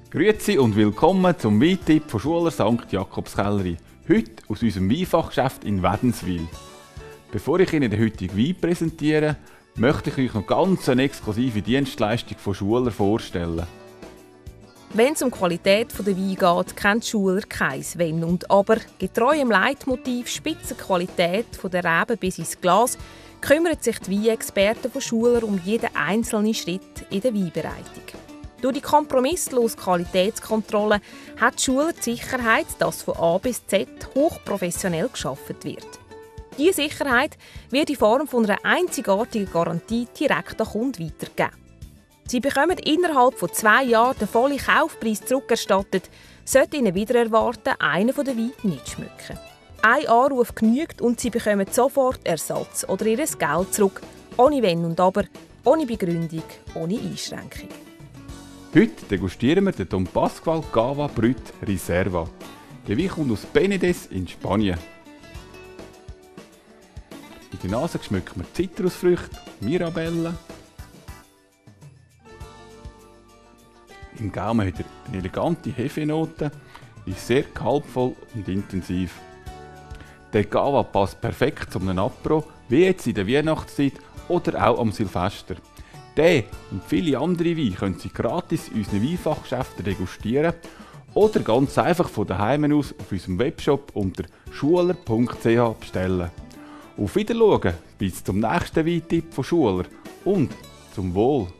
Grüezi und willkommen zum Weintipp von Schuler St. Jakobskelleri. Heute aus unserem Weinfachgeschäft in Wädenswil. Bevor ich Ihnen den heutigen Wein präsentiere, möchte ich euch noch ganz eine exklusive Dienstleistung von Schuler vorstellen. Wenn es um die Qualität der Weine geht, kennt Schuler kein Wenn und Aber. Getreu im Leitmotiv Spitzenqualität von der Rebe bis ins Glas kümmern sich die Weinexperten von Schuler um jeden einzelnen Schritt in der Weinbereitung. Durch die kompromisslose Qualitätskontrolle hat Schuler die Sicherheit, dass von A bis Z hochprofessionell gearbeitet wird. Diese Sicherheit wird in Form von einer einzigartigen Garantie direkt an Kunden weitergegeben. Sie bekommen innerhalb von 2 Jahren den vollen Kaufpreis zurückerstattet, sollte Ihnen wieder erwarten, einer der Weine nicht schmecken. Ein Anruf genügt und Sie bekommen sofort Ersatz oder Ihr Geld zurück, ohne Wenn und Aber, ohne Begründung, ohne Einschränkung. Heute degustieren wir den Don Pasqual Cava Brut Reserva. Der Wein kommt aus Penedès in Spanien. In der Nase schmecken wir Zitrusfrüchte, Mirabelle. Im Gaumen hat er eine elegante Hefenote, ist sehr gehaltvoll und intensiv. Der Cava passt perfekt zu einem Apero, wie jetzt in der Weihnachtszeit oder auch am Silvester. Den und viele andere Weine können Sie gratis in unseren Weinfachgeschäften degustieren oder ganz einfach von daheim aus auf unserem Webshop unter schuler.ch bestellen. Auf Wiedersehen bis zum nächsten Weintipp von Schuler und zum Wohl!